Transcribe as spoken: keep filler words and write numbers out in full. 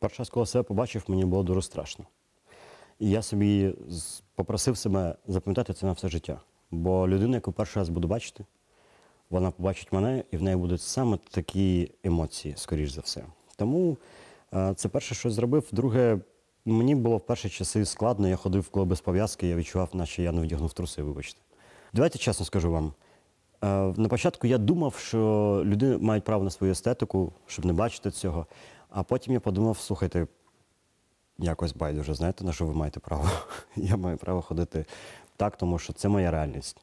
перший раз, коли себе побачив, мені було дуже страшно. І я собі з- попросив себе запам'ятати це на все життя. Бо людина, яку перший раз буду бачити, вона побачить мене, і в неї будуть саме такі емоції, скоріш за все. Тому е, це перше, що я зробив. Друге, мені було в перші часи складно, я ходив коли без пов'язки, я відчував, наче я не вдягнув труси, вибачте. Давайте чесно скажу вам. Е, На початку я думав, що люди мають право на свою естетику, щоб не бачити цього. А потім я подумав, слухайте, якось байдуже, знаєте, на що ви маєте право? Я маю право ходити так, тому що це моя реальність.